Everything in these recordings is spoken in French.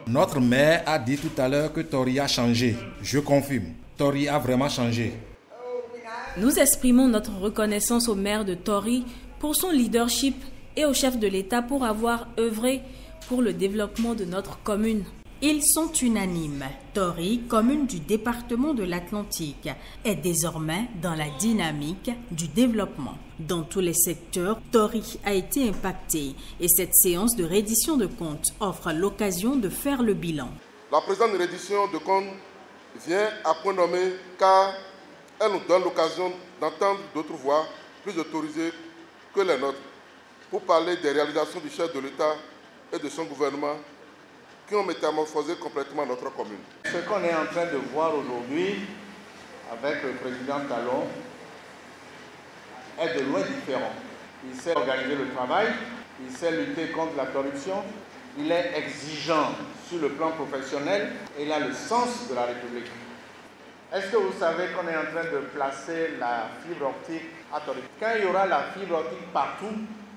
Notre maire a dit tout à l'heure que Tori a changé. Je confirme, Tori a vraiment changé. Nous exprimons notre reconnaissance au maire de Tori pour son leadership et au chef de l'État pour avoir œuvré pour le développement de notre commune. Ils sont unanimes. Tori, commune du département de l'Atlantique, est désormais dans la dynamique du développement. Dans tous les secteurs, Tori a été impacté et cette séance de reddition de comptes offre l'occasion de faire le bilan. La présente reddition de comptes vient à point nommé car elle nous donne l'occasion d'entendre d'autres voix plus autorisées que les nôtres pour parler des réalisations du chef de l'État et de son gouvernement qui ont métamorphosé complètement notre commune. Ce qu'on est en train de voir aujourd'hui avec le président Talon est de loin différent. Il sait organiser le travail, il sait lutter contre la corruption, il est exigeant sur le plan professionnel et il a le sens de la République. Est-ce que vous savez qu'on est en train de placer la fibre optique à Tori? Quand il y aura la fibre optique partout,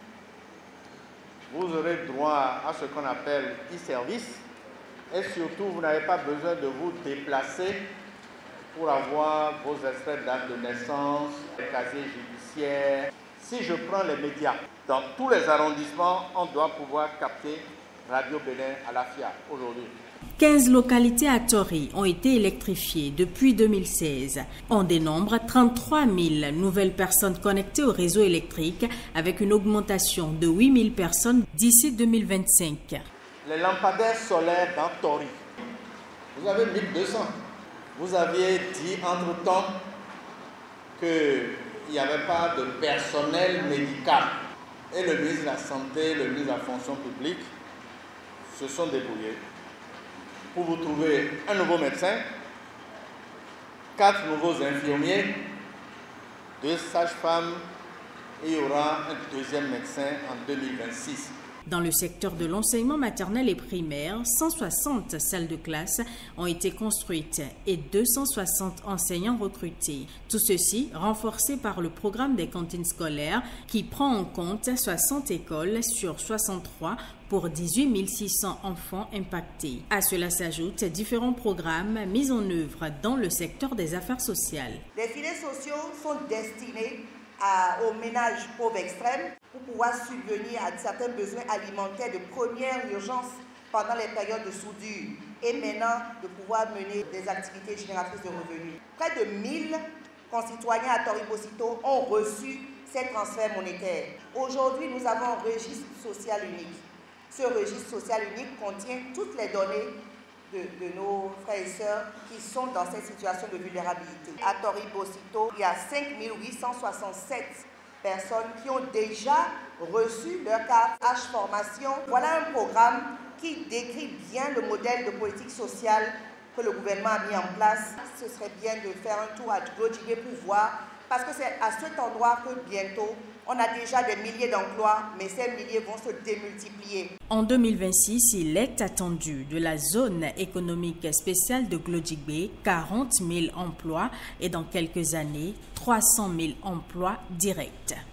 vous aurez droit à ce qu'on appelle e-service et surtout, vous n'avez pas besoin de vous déplacer pour avoir vos extraits de date de naissance, les casiers judiciaires. Si je prends les médias, dans tous les arrondissements, on doit pouvoir capter Radio Bénin à la FIA aujourd'hui. 15 localités à Tori ont été électrifiées depuis 2016. On dénombre 33 000 nouvelles personnes connectées au réseau électrique avec une augmentation de 8 000 personnes d'ici 2025. Les lampadaires solaires dans Tori, vous avez 1200. Vous aviez dit entre-temps qu'il n'y avait pas de personnel médical. Et le ministre de la Santé, le ministre de la Fonction publique se sont débrouillés pour vous trouver un nouveau médecin, 4 nouveaux infirmiers, 2 sages-femmes et il y aura un deuxième médecin en 2026. Dans le secteur de l'enseignement maternel et primaire, 160 salles de classe ont été construites et 260 enseignants recrutés. Tout ceci renforcé par le programme des cantines scolaires qui prend en compte 60 écoles sur 63 pour 18 600 enfants impactés. À cela s'ajoutent différents programmes mis en œuvre dans le secteur des affaires sociales. Les filets sociaux sont destinés aux ménages pauvres extrêmes pour pouvoir subvenir à certains besoins alimentaires de première urgence pendant les périodes de soudure et maintenant de pouvoir mener des activités génératrices de revenus. Près de 1000 concitoyens à Tori-Bocito ont reçu ces transferts monétaires. Aujourd'hui, nous avons un registre social unique. Ce registre social unique contient toutes les données de nos frères et sœurs qui sont dans cette situation de vulnérabilité. À Tori-Bocito, il y a 5867 personnes qui ont déjà reçu leur carte H-Formation. Voilà un programme qui décrit bien le modèle de politique sociale que le gouvernement a mis en place. Ce serait bien de faire un tour à Glodjibé pour voir, parce que c'est à cet endroit que bientôt, on a déjà des milliers d'emplois, mais ces milliers vont se démultiplier. En 2026, il est attendu de la zone économique spéciale de Glodjibé 40 000 emplois et dans quelques années, 300 000 emplois directs.